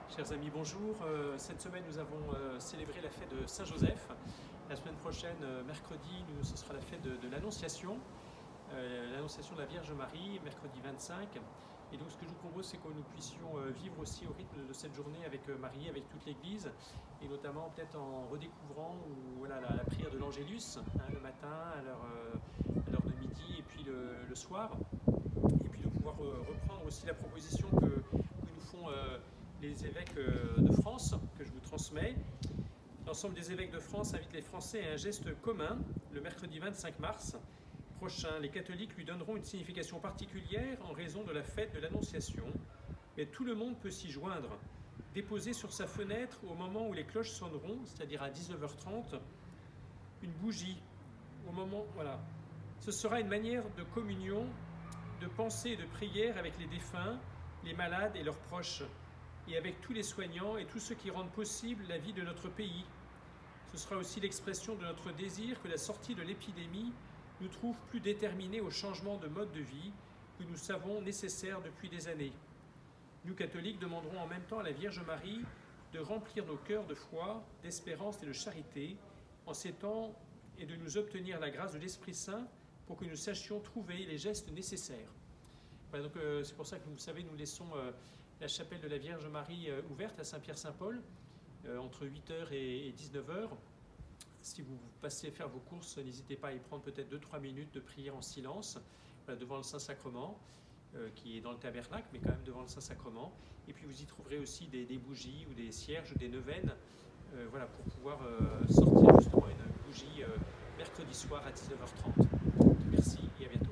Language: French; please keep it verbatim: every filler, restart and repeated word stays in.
Chers amis, bonjour. Euh, cette semaine, nous avons euh, célébré la fête de Saint-Joseph. La semaine prochaine, euh, mercredi, nous, ce sera la fête de, de l'Annonciation, euh, l'Annonciation de la Vierge Marie, mercredi vingt-cinq. Et donc, ce que je vous propose, c'est que nous puissions euh, vivre aussi au rythme de cette journée avec euh, Marie, avec toute l'Église, et notamment peut-être en redécouvrant ou, voilà, la, la prière de l'Angélus, hein, le matin, à l'heure euh, de midi, et puis le, le soir. Et puis de pouvoir euh, reprendre aussi la proposition que, que nous font euh, les évêques de France, que je vous transmets. L'ensemble des évêques de France invitent les Français à un geste commun. Le mercredi vingt-cinq mars prochain, les catholiques lui donneront une signification particulière en raison de la fête de l'Annonciation. Mais tout le monde peut s'y joindre. Déposer sur sa fenêtre, au moment où les cloches sonneront, c'est-à-dire à dix-neuf heures trente, une bougie. Au moment, voilà. Ce sera une manière de communion, de pensée et de prière avec les défunts, les malades et leurs proches, et avec tous les soignants et tous ceux qui rendent possible la vie de notre pays. Ce sera aussi l'expression de notre désir que la sortie de l'épidémie nous trouve plus déterminés au changement de mode de vie que nous savons nécessaire depuis des années. Nous, catholiques, demanderons en même temps à la Vierge Marie de remplir nos cœurs de foi, d'espérance et de charité en ces temps et de nous obtenir la grâce de l'Esprit Saint pour que nous sachions trouver les gestes nécessaires. Voilà, donc euh, c'est pour ça que, vous savez, nous laissons euh, la chapelle de la Vierge Marie euh, ouverte à Saint-Pierre-Saint-Paul euh, entre huit heures et dix-neuf heures. Si vous passez faire vos courses, n'hésitez pas à y prendre peut-être deux trois minutes de prière en silence voilà, devant le Saint-Sacrement, euh, qui est dans le tabernacle, mais quand même devant le Saint-Sacrement. Et puis vous y trouverez aussi des, des bougies ou des cierges ou des neuvaines euh, voilà, pour pouvoir euh, sortir justement une bougie euh, mercredi soir à dix-neuf heures trente. Merci et à bientôt.